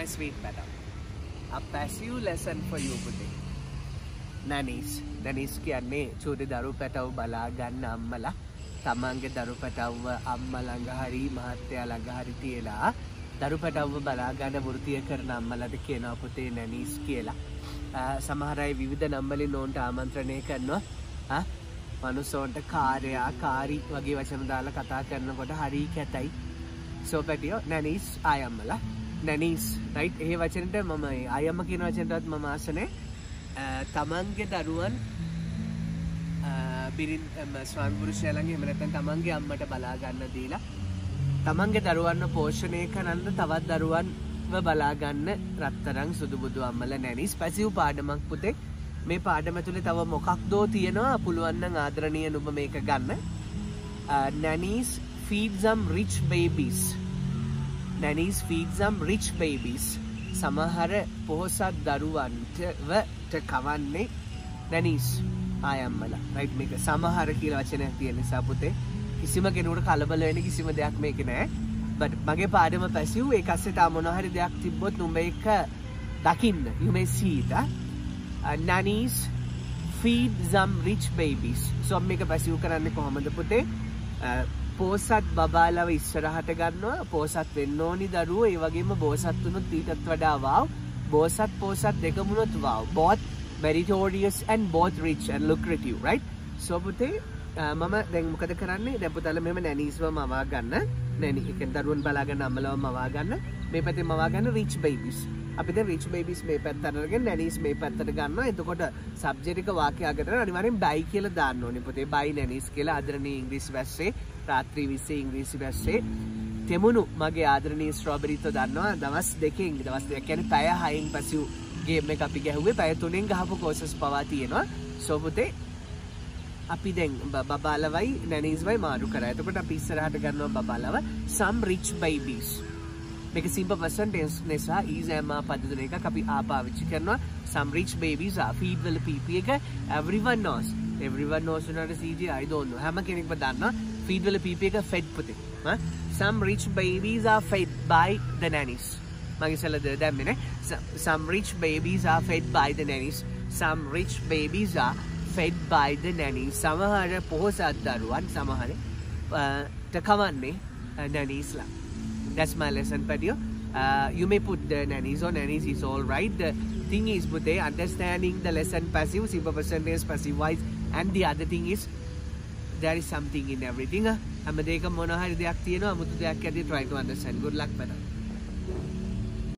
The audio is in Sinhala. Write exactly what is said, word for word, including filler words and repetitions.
my sweet madam. A passive lesson for you today. Nannies. Nannies කියන්නේ චූටි දරු පැටව බලා ගන්න අම්මලා තමන්ගේ දරු පැටවව අම්මා ළඟ හරි මහත්තයා ළඟ හරි තියලා දරු පැටවව බලා ගන්න වෘත්තිය කරන අම්මලාට කියනවා පුතේ nannies කියලා. සමහර අය විවිධ නම් වලින් ඕන්ට ආමන්ත්‍රණය කරනවා. ආ මනුස්සෝන්ට කාර්යයා කාරි වගේ වචන දාලා කතා කරනකොට හරි කැතයි. So පැටියෝ nannies ආයම්මලා nannies right ඒ වචනෙට මම ආයම්ම කියන වචනටත් මම ආසනේ තමන්ගේ දරුවන් බිරින් ස්වාමි පුරුෂයාලගේ එහෙම නැත්නම් තමන්ගේ අම්මට බලා ගන්න දීලා තමන්ගේ දරුවන්ව පෝෂණය කරන්න තවත් දරුවන්ව බලා ගන්න රත්තරන් සුදු බුදු අම්මලා nannies පැසිව් පාඩමක් පුතේ මේ පාඩම තුලේ තව මොකක්දෝ තියෙනවා පුළුවන් නම් ආදරණීය නුඹ මේක ගන්න nannies feed some rich babies nannies feed some rich babies සමහර පොහොසත් දරුවන්ට කවන්නේ nannies ආයම්මලා right මේක සමහර කියලා වචනයක් තියෙන නිසා පුතේ කිසිම කෙනෙකුට කලබල වෙන්න කිසිම දෙයක් මේක නෑ but මගේ පාඩම පැසිව් ඒක ඇස්සේ තා මොනවා හරි දෙයක් තිබ්බොත් නුඹ ඒක දකින්න you may see it uh, nannies feed some rich babies so මේක පැසිව් කරන්නේ කොහොමද පුතේ පෝසත් බබාලව ඉස්සරහට ගන්නවා පෝසත් වෙන්න ඕනි දරුවෝ ඒ වගේම බෝසත් වුණොත් ඊටත් වඩා වාව් බෝසත් පෝසත් දෙකම වුණොත් wow both meritorious and both rich and lucrative right so පුතේ මම දැන් මොකද කරන්නේ දැන් පුතාලා මෙහෙම nanniesව මවා ගන්න nanny එක දරුවන් බලා ගන්න අම්මලව මවා ගන්න මේ පැත්තේ මවා ගන්න rich babies අපි දැන් rich babies මේ පැත්තට අරගෙන nannies මේ පැත්තට ගන්නවා එතකොට subject එක වාක්‍යයකට අනිවාර්යෙන් bye කියලා දාන්න ඕනේ පුතේ bye nannies කියලා ආදරණීය ඉංග්‍රීසි වැස්සේ රාත්‍රී විස්සේ ඉංග්‍රීසි වැස්සේ තෙමුණු මගේ ආදරණීය ස්ට්‍රොබෙරිතෝ දන්නවා දවස් දෙකකින් දවස් දෙකක් කියන්නේ පැය හයෙන් පසු ගේම් එක අපි ගැහුවේ පැය තුනෙන් ගහපු කෝසස් පවා තියෙනවා සෝ පුතේ අපි දැන් බබාලවයි nanniesවයි මාරු කරා. එතකොට අපි ඉස්සරහට ගන්නවා බබාලව some rich babies. මේක simple present tense නිසා is am පද තුන එකක් අපි ආ පාවිච්චි කරනවා some rich babies are feed වල pp එක everyone knows everyone knows not C J I don't know හැම කෙනෙක්ම දන්නවා feed වල pp එක fed පුතේ. ඈ some rich babies are fed by the nannies. මගේ ඉස්සෙල්ලා දැම්මේ නේ some rich babies are fed by the nannies. some rich babies are fed by the nannies. සමහර පොහොසත් දරුවන් සමහර තකවන්නේ nannies ලා. That's my lesson patio. Uh, you may put the nannies or nannies is all right. The thing is but they understanding the lesson passive, simple percentage passive wise and the other thing is there is something in everything. හැම දෙයකම මොන හරි දෙයක් තියෙනවා අමුතු දෙයක් ඇති try to understand. Good luck madam.